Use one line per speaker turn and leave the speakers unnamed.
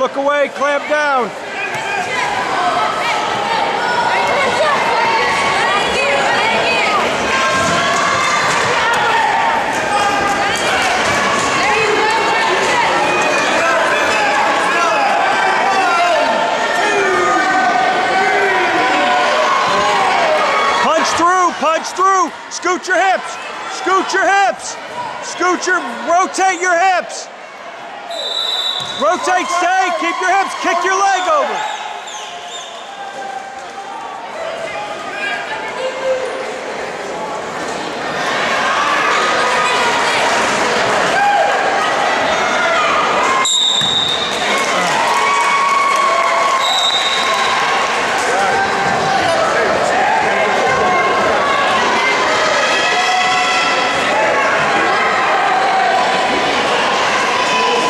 Look away, clamp down. Punch through, scoot your hips, scoot your hips, rotate your hips. Rotate, stay, keep your hips, kick your leg over.